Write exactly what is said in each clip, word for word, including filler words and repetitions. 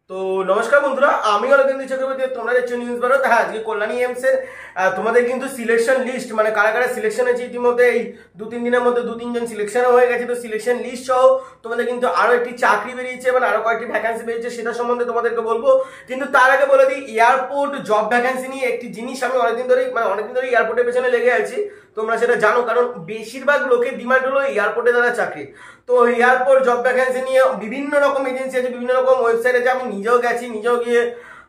তো নমস্কার বন্ধুরা, আমি অলকেন্দ্র চক্রবর্তী, তোমরা দেখছো নিউজ ভারত। হ্যাঁ, আজকে কল্যাণী এমস এর তোমাদের কিন্তু সিলেকশন লিস্ট, মানে কারা কারা সিলেকশন হয়েছে ইতিমধ্যে এই দু তিন দিনের মধ্যে দু তিনজন সিলেকশন হয়ে গেছে। তো সিলেকশন লিস্ট সহ তোমাদের কিন্তু আরো একটি চাকরি বেরিয়েছে, মানে আরো কয়েকটি ভ্যাকান্সি বেরিয়েছে, সেটা সম্বন্ধে তোমাদেরকে বলবো। কিন্তু তার আগে বলে দিই, এয়ারপোর্ট জব ভ্যাকান্সি নিয়ে একটি জিনিস আমি অনেকদিন ধরেই মানে অনেকদিন ধরে এয়ারপোর্টের পেছনে লেগে আছি, তোমরা সেটা জানো, কারণ বেশিরভাগ লোকের ডিমান্ড হলো এয়ারপোর্টে দ্বারা চাকরি। তো এয়ারপোর্ট জব ভ্যাকেন্সি নিয়ে বিভিন্ন রকম এজেন্সি আছে, বিভিন্ন রকম ওয়েবসাইট আছে, আমি নিজেও গেছি, নিজেও গিয়ে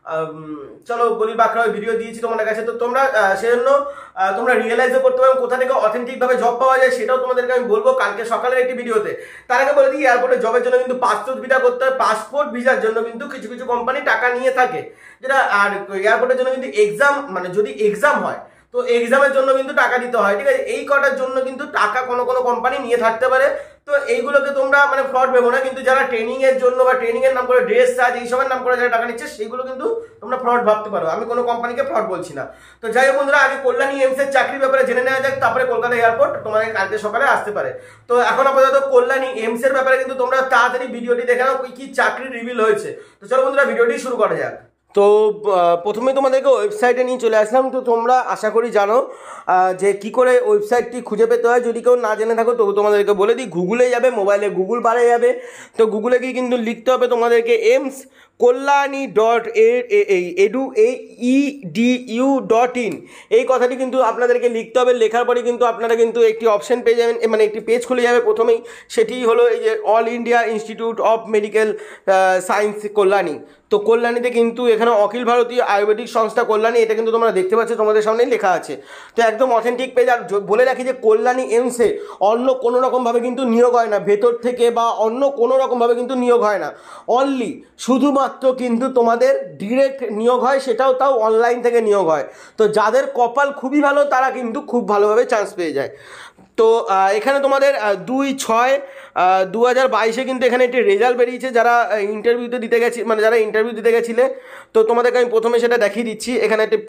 চলো বলি বাঁকড়া ভিডিও দিয়েছি তোমাদের কাছে। তো তোমরা সেজন্য তোমরা রিয়েলাইজও করতে পারো কোথা থেকে অথেন্টিক ভাবে জব পাওয়া যায়, সেটাও তোমাদেরকে আমি বলবো কালকে সকালের একটি ভিডিওতে। তার আগে বলে দিই, এয়ারপোর্টে জবের জন্য কিন্তু পাসপোর্ট ভিসা করতে হয়। পাসপোর্ট ভিসার জন্য কিন্তু কিছু কিছু কোম্পানি টাকা নিয়ে থাকে, যেটা আর এয়ারপোর্টের জন্য কিন্তু এক্সাম, মানে যদি এক্সাম হয় তো এক্সামের জন্য কিন্তু টাকা দিতে হয়, ঠিক আছে। এই কটার জন্য কিন্তু টাকা কোনো কোনো কোম্পানি নিয়ে থাকতে পারে। তো এইগুলোকে তোমরা মানে ফ্রড ভেবো না, কিন্তু যারা ট্রেনিং এর জন্য বা ট্রেনিং এর নাম করে ড্রেস চার্জ এইসবের নাম করে যারা টাকা নিচ্ছে, সেইগুলো কিন্তু তোমরা ফ্রড ভাবতে পারো। আমি কোনো কোম্পানিকে ফ্রড বলছি না। তো যাই হোক বন্ধুরা, আগে কল্যাণী এমস এর চাকরির ব্যাপারে জেনে নেওয়া যাক, তারপরে কলকাতা এয়ারপোর্ট তোমাদের কালকে সকালে আসতে পারে। তো এখন আপাতত কল্যাণী এমস এর ব্যাপারে কিন্তু তোমরা তাড়াতাড়ি ভিডিওটি দেখে নাও, কি চাকরি রিভিল হয়েছে। তো চলো বন্ধুরা, ভিডিওটি শুরু করা যাক। তো প্রথমে তোমাদেরকে ওয়েবসাইটে নিয়ে চলে আসলাম। তো তোমরা আশা করি জানো যে কি করে ওয়েবসাইটটি খুঁজে পেতে হয়। যদি কেউ না জেনে থাকো তো তোমাদেরকে বলে দিই, গুগলে যাবে, মোবাইলে গুগল বারে যাবে। তো গুগলে গিয়ে কিন্তু লিখতে হবে তোমাদেরকে AIIMS Kalyani dot edu E D U dot in, এই কথাটি কিন্তু আপনাদেরকে লিখতে হবে। লেখার পরে কিন্তু আপনারা কিন্তু একটি অপশন পেয়ে যাবেন, মানে একটি পেজ খুলে যাবে প্রথমেই। সেটি হলো এই যে All India Institute of Medical Science Kalyani. তো কল্যাণীতে কিন্তু এখানে অখিল ভারতীয় আয়ুর্বেদিক সংস্থা কল্যাণী, এটা কিন্তু তোমরা দেখতে পাচ্ছ, তোমাদের সামনেই লেখা আছে। তো একদম অথেন্টিক পেজ। আর বলে রাখি যে কল্যাণী এমসে অন্য কোনো রকমভাবে কিন্তু নিয়োগ হয় না, ভেতর থেকে বা অন্য কোনো রকমভাবে কিন্তু নিয়োগ হয় না। অনলি শুধুমাত্র কিন্তু তোমাদের ডিরেক্ট নিয়োগ হয়, সেটাও তাও অনলাইন থেকে নিয়োগ হয়। তো যাদের কপাল খুবই ভালো তারা কিন্তু খুব ভালোভাবে চান্স পেয়ে যায়। তো এখানে তোমাদের দুই ছয় দু হাজার বাইশে কিন্তু এখানে একটি রেজাল্ট বেরিয়েছে, যারা ইন্টারভিউতে দিতে গেছি, মানে যারা ইন্টারভিউ দিতে গেছিলে। তো তোমাদেরকে আমি প্রথমে সেটা দেখিয়ে দিচ্ছি। এখানে একটি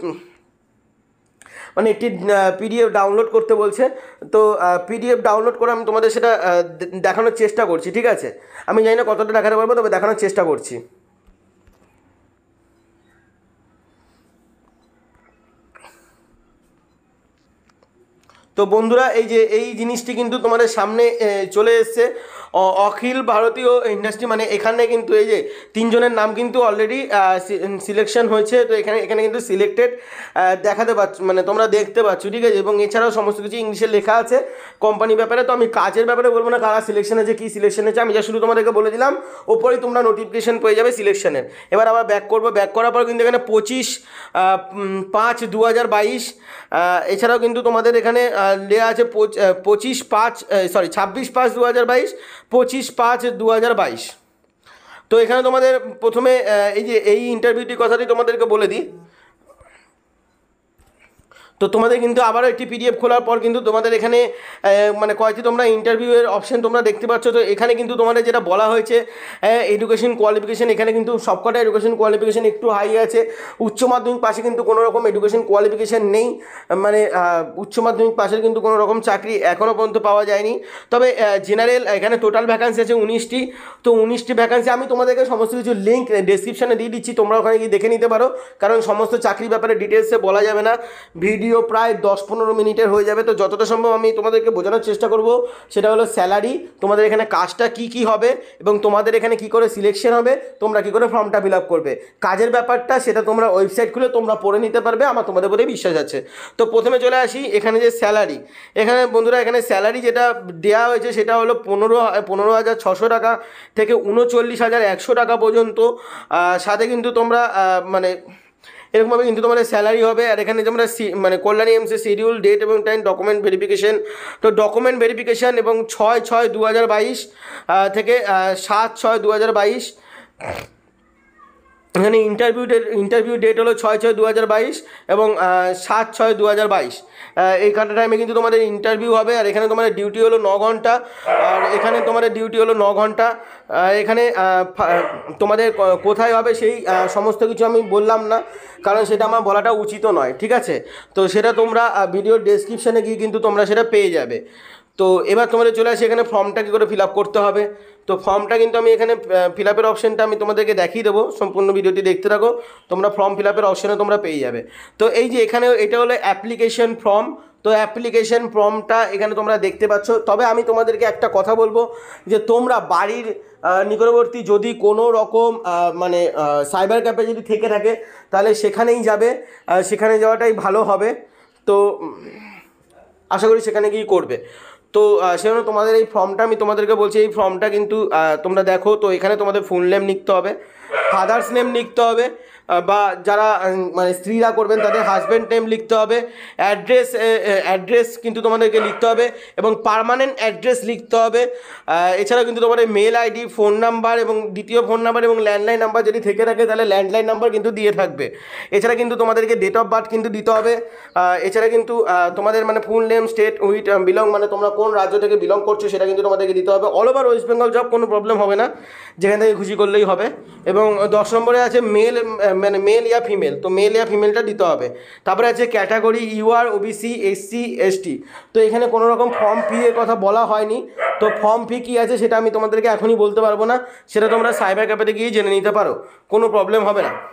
মানে একটি পিডিএফ ডাউনলোড করতে বলছে। তো পিডিএফ ডাউনলোড করে আমি তোমাদের সেটা দেখানোর চেষ্টা করছি, ঠিক আছে। আমি জানি না কতটা দেখাতে পারবো, তবে দেখানোর চেষ্টা করছি। তো বন্ধুরা, এই যে এই জিনিসটি কিন্তু তোমাদের সামনে চলে এসছে, অখিল ভারতীয় ইন্ডাস্ট্রি, মানে এখানে কিন্তু এই যে তিনজনের নাম কিন্তু অলরেডি সিলেকশন হয়েছে। তো এখানে এখানে কিন্তু সিলেক্টেড দেখাতে পাচ্ছ, মানে তোমরা দেখতে পাচ্ছ, ঠিক আছে। এবং এছাড়াও সমস্ত কিছু ইংলিশে লেখা আছে কোম্পানির ব্যাপারে। তো আমি কাজের ব্যাপারে বলবো না, কারা সিলেকশন হয়েছে, কী সিলেকশন হয়েছে, আমি যা শুধু তোমাদেরকে বলে দিলাম। ওপরেই তোমরা নোটিফিকেশন পেয়ে যাবে সিলেকশনের। এবার আবার ব্যাক করবো, ব্যাক করার পর কিন্তু এখানে পঁচিশ পাঁচ দু হাজার বাইশ এছাড়াও কিন্তু তোমাদের এখানে দেওয়া আছে পঁচিশ পাঁচ সরি ছাব্বিশ পাঁচ দু হাজার বাইশ পঁচিশ পাঁচ দু হাজার বাইশ। তো এখানে তোমাদের প্রথমে এই যে এই ইন্টারভিউটির কথাটি তোমাদেরকে বলে দিই। তো তোমাদের কিন্তু আবারও একটি পিডিএফ খোলার পর কিন্তু তোমাদের এখানে মানে কয়েকটি তোমরা ইন্টারভিউয়ের অপশন তোমরা দেখতে পাচ্ছ। তো এখানে কিন্তু তোমাদের যেটা বলা হয়েছে এডুকেশন কোয়ালিফিকেশান, এখানে কিন্তু সবকটা এডুকেশন কোয়ালিফিকেশান একটু হাই আছে। উচ্চ মাধ্যমিক পাশে কিন্তু কোনো রকম এডুকেশন কোয়ালিফিকেশান নেই, মানে উচ্চ মাধ্যমিক পাশের কিন্তু কোনো রকম চাকরি এখনও পর্যন্ত পাওয়া যায়নি। তবে জেনারেল এখানে টোটাল ভ্যাকান্সি আছে উনিশটি। তো উনিশটি ভ্যাকান্সি আমি তোমাদেরকে সমস্ত কিছু লিঙ্ক ডেসক্রিপশানে দিয়ে দিচ্ছি, তোমরা ওখানে গিয়ে দেখে নিতে পারো, কারণ সমস্ত চাকরির ব্যাপারে ডিটেলসে বলা যাবে না। ভিডিও প্রায় দশ পনেরো মিনিটের হয়ে যাবে। তো যতটা সম্ভব আমি তোমাদেরকে বোঝানোর চেষ্টা করব। সেটা হলো স্যালারি, তোমাদের এখানে কাজটা কি কি হবে এবং তোমাদের এখানে কি করে সিলেকশন হবে, তোমরা কি করে ফর্মটা ফিল আপ করবে, কাজের ব্যাপারটা সেটা তোমরা ওয়েবসাইট খুলে তোমরা পড়ে নিতে পারবে, আমার তোমাদের উপরে বিশ্বাস আছে। তো প্রথমে চলে আসি এখানে যে স্যালারি, এখানে বন্ধুরা এখানে স্যালারি যেটা দেওয়া হয়েছে সেটা হলো পনেরো পনেরো হাজার ছশো টাকা থেকে উনচল্লিশ হাজার একশো টাকা পর্যন্ত। সাথে কিন্তু তোমরা মানে এরকমভাবে কিন্তু তোমাদের স্যালারি হবে। আর এখানে তোমরা মানে কল্যাণী এমসে শিডিউল, ডেট এবং টাইম, ডকুমেন্ট ভেরিফিকেশন। তো ডকুমেন্ট ভেরিফিকেশান এবং ছয় ছয় দু হাজার বাইশ থেকে সাত ছয় দু হাজার বাইশ। এখানে ইন্টারভিউ ডেট ইন্টারভিউ ডেট হলো ছয় ছয় দু হাজার বাইশ এবং সাত ছয় দু হাজার বাইশ। এই কাটা টাইমে কিন্তু তোমাদের ইন্টারভিউ হবে। আর এখানে তোমাদের ডিউটি হলো ন ঘন্টা আর এখানে তোমাদের ডিউটি হলো ন ঘন্টা। এখানে তোমাদের কোথায় হবে সেই সমস্ত কিছু আমি বললাম না, কারণ সেটা আমার বলাটা উচিত নয়, ঠিক আছে। তো সেটা তোমরা ভিডিওর ডেসক্রিপশানে গিয়ে কিন্তু তোমরা সেটা পেয়ে যাবে। তো এবার তোমাদের চলে আসি এখানে ফর্মটা কী করে ফিল আপ করতে হবে। তো ফর্মটা কিন্তু আমি এখানে ফিল আপের অপশানটা আমি তোমাদেরকে দেখিয়ে দেবো, সম্পূর্ণ ভিডিওটি দেখতে থাকো, তোমরা ফর্ম ফিল আপের অপশানে তোমরা পেয়ে যাবে। তো এই যে এখানে এটা হলো অ্যাপ্লিকেশন ফর্ম, তো অ্যাপ্লিকেশন ফর্মটা এখানে তোমরা দেখতে পাচ্ছ। তবে আমি তোমাদেরকে একটা কথা বলবো যে তোমরা বাড়ির নিকটবর্তী যদি কোনো রকম মানে সাইবার ক্যাফে যদি থেকে থাকে তাহলে সেখানেই যাবে, সেখানে যাওয়াটাই ভালো হবে। তো আশা করি সেখানে গিয়ে করবে। তো সেজন্য তোমাদের এই ফর্মটা আমি তোমাদেরকে বলছি, এই ফর্মটা কিন্তু তোমরা দেখো। তো এখানে তোমাদের ফুল নেম লিখতে হবে, ফাদার্স নেম লিখতে হবে, বা যারা মানে স্ত্রীরা করবেন তাদের হাজব্যান্ড নেম লিখতে হবে, অ্যাড্রেস অ্যাড্রেস কিন্তু তোমাদেরকে লিখতে হবে এবং পার্মানেন্ট অ্যাড্রেস লিখতে হবে। এছাড়াও কিন্তু তোমাদের মেল আইডি, ফোন নাম্বার এবং দ্বিতীয় ফোন নাম্বার এবং ল্যান্ডলাইন নাম্বার যদি থেকে থাকে তাহলে ল্যান্ডলাইন নাম্বার কিন্তু দিয়ে থাকবে। এছাড়া কিন্তু তোমাদেরকে ডেট অফ বার্থ কিন্তু দিতে হবে। এছাড়া কিন্তু তোমাদের মানে full name, state with belong, মানে তোমরা কোন রাজ্য থেকে বিলং করছো সেটা কিন্তু তোমাদেরকে দিতে হবে। All over West Bengal job, কোনো প্রবলেম হবে না, যেখান থেকে খুশি করলেই হবে। এবং দশ নম্বরে আছে মেল, মানে মেল ইয়া ফিমেল, তো মেল ইয়া ফিমেলটা দিতে হবে। তারপরে আছে category UR, OBC, SC, ST. তো এখানে কোনো রকম ফর্ম ফি এর কথা বলা হয়নি। তো ফর্ম ফি কী আছে সেটা আমি তোমাদেরকে এখনই বলতে পারবো না, সেটা তোমরা সাইবার ক্যাফেতে গিয়ে জেনে নিতে পারো, কোনো প্রবলেম হবে না।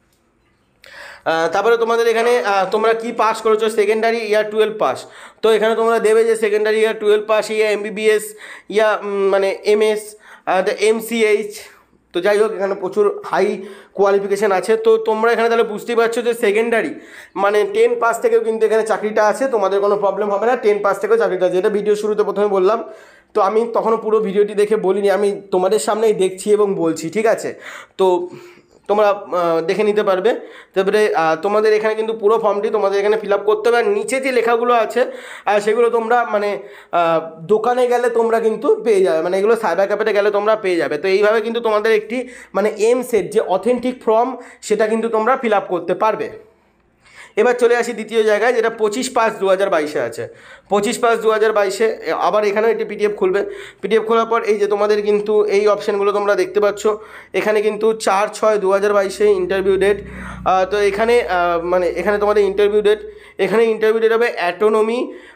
তারপরে তোমাদের এখানে তোমরা কি পাস করেছো, সেকেন্ডারি ইয়ার টুয়েলভ পাস। তো এখানে তোমরা দেবে যে সেকেন্ডারি ইয়ার টুয়েলভ পাস, ইয়া এমবিবিএস, ইয়া মানে এমএস, এমসিএইচ। তো যাই হোক এখানে প্রচুর হাই কোয়ালিফিকেশান আছে। তো তোমরা এখানে তাহলে বুঝতেই পারছো যে সেকেন্ডারি মানে টেন পাস থেকেও কিন্তু এখানে চাকরিটা আছে, তোমাদের কোনো প্রবলেম হবে না, টেন পাস থেকেও চাকরিটা আছে। এটা ভিডিও শুরুতে প্রথমে বললাম, তো আমি তখনও পুরো ভিডিওটি দেখে বলিনি, আমি তোমাদের সামনেই দেখছি এবং বলছি, ঠিক আছে। তো তোমরা দেখে নিতে পারবে। তারপরে তোমাদের এখানে কিন্তু পুরো ফর্মটি তোমাদের এখানে ফিল আপ করতে হবে। আর নিচে যে লেখাগুলো আছে সেগুলো তোমরা মানে দোকানে গেলে তোমরা কিন্তু পেয়ে যাবে, মানে এগুলো সাইবার ক্যাফেতে গেলে তোমরা পেয়ে যাবে। তো এইভাবে কিন্তু তোমাদের একটি মানে এমসেট যে অথেন্টিক ফর্ম সেটা কিন্তু তোমরা ফিল আপ করতে পারবে। এবার চলে আসি দ্বিতীয় জায়গায়, যেটা পঁচিশ পাঁচ দু হাজার বাইশে আছে। পঁচিশ পাঁচ দু হাজার বাইশে আবার এখানেও একটি পিডিএফ খুলবে। পিডিএফ খোলার পর এই যে তোমাদের কিন্তু এই অপশানগুলো তোমরা দেখতে পাচ্ছ। এখানে কিন্তু চার ছয় দু হাজার বাইশে ইন্টারভিউ ডেট। তো এখানে মানে এখানে তোমাদের ইন্টারভিউ ডেট, এখানে ইন্টারভিউ ডেট হবে অ্যাটোনমি,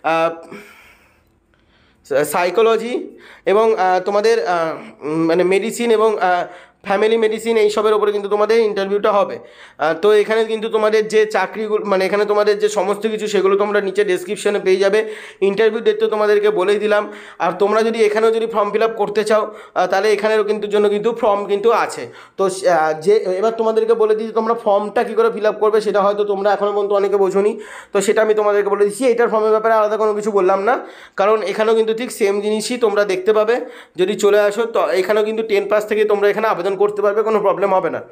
সাইকোলজি এবং তোমাদের মানে মেডিসিন এবং ফ্যামিলি মেডিসিন এইসবের ওপরে কিন্তু তোমাদের ইন্টারভিউটা হবে। তো এখানে কিন্তু তোমাদের যে চাকরিগুলো মানে এখানে তোমাদের যে সমস্ত কিছু সেগুলো তোমরা নিচে ডেসক্রিপশনে পেয়ে যাবে। ইন্টারভিউ ডেট তো তোমাদেরকে বলেই দিলাম। আর তোমরা যদি এখানেও যদি ফর্ম ফিল আপ করতে চাও তাহলে এখানেরও কিন্তু জন্য কিন্তু ফর্ম কিন্তু আছে। তো যে এবার তোমাদেরকে বলে দিই তোমরা ফর্মটা কী করে ফিল আপ করবে, সেটা হয়তো তোমরা এখনও পর্যন্ত অনেকে বোঝোনি। তো সেটা আমি তোমাদেরকে বলে দিচ্ছি। এটার ফর্মের ব্যাপারে আলাদা কোনো কিছু বললাম না, কারণ এখানেও কিন্তু ঠিক সেম জিনিসই তোমরা দেখতে পাবে যদি চলে আসো। তো এখানেও কিন্তু টেন পাস থেকে তোমরা এখানে আবেদন করতে পারবে, কোনো প্রবলেম হবে না।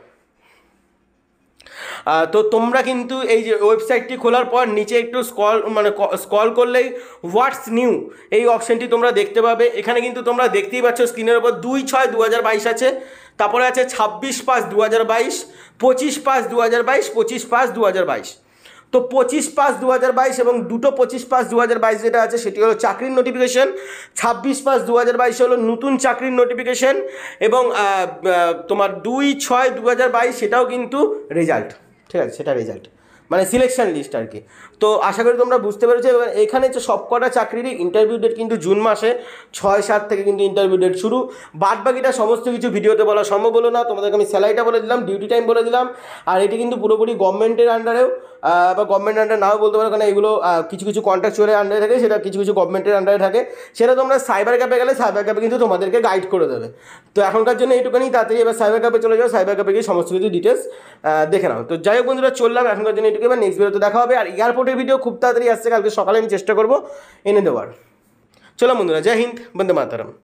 তো তোমরা কিন্তু এই যে ওয়েবসাইটটি খোলার পর নিচে একটু স্ক্রল মানে স্ক্রল করলেই হোয়াটস নিউ এই অপশানটি তোমরা দেখতে পাবে। এখানে কিন্তু তোমরা দেখতেই পাচ্ছ স্ক্রিনের ওপর দুই ছয় দু হাজার বাইশ আছে, তারপরে আছে ছাব্বিশ পাঁচ দু হাজার বাইশ, পঁচিশ পাঁচ দু হাজার বাইশ, পঁচিশ পাঁচ দু হাজার বাইশ। তো পঁচিশ পাঁচ দু হাজার বাইশ এবং দুটো পঁচিশ পাঁচ দু হাজার বাইশ যেটা আছে সেটি হলো চাকরির নোটিফিকেশন, ছাব্বিশ পাঁচ দু হাজার বাইশ হলো নতুন চাকরির নোটিফিকেশন এবং তোমার দুই ছয় দু হাজার বাইশ সেটাও কিন্তু রেজাল্ট, ঠিক আছে, সেটা রেজাল্ট মানে সিলেকশন লিস্ট আর কি। তো আশা করি তোমরা বুঝতে পেরেছো। এবার এখানে যে সবকটা চাকরিরই ইন্টারভিউ ডেট কিন্তু জুন মাসে ছয় সাত থেকে কিন্তু ইন্টারভিউ ডেট শুরু। বাদ বাকিটা সমস্ত কিছু ভিডিওতে বলা সম্ভব হলো না, তোমাদেরকে আমি স্যালারিটা বলে দিলাম, ডিউটি টাইম বলে দিলাম। আর এটি কিন্তু পুরোপুরি গভর্নমেন্টের আন্ডারেও বা গভর্নমেন্ট আন্ডার নাও বলতে পারো, কারণ এগুলো কিছু কিছু কন্ট্রাকচুয়ালের আন্ডারে থাকে, সেটা কিছু কিছু গভর্নমেন্টের আন্ডারে থাকে। সেটা তোমরা সাইবার ক্যাফে গেলে সাইবার ক্যাফে কিন্তু তোমাদেরকে গাইড করে দেবে। তো এখনকার জন্য এইটুকুনি, তাড়াতাড়ি এবার সাইবার ক্যাফে চলে যাও, সাইবার ক্যাফে গিয়ে সমস্ত কিছু ডিটেলস দেখে নাও। তো যাই হোক বন্ধুরা, চললাম এখনকার জন্য এইটুকু। এবার নেক্সট ভিডিওতে দেখা হবে। আর এয়ারপোর্টের ভিডিও খুব তাড়াতাড়ি আসছে, কালকে সকালে আমি চেষ্টা করবো এনে দেওয়ার। চলো বন্ধুরা, জয় হিন্দ, বন্দে মাতরম।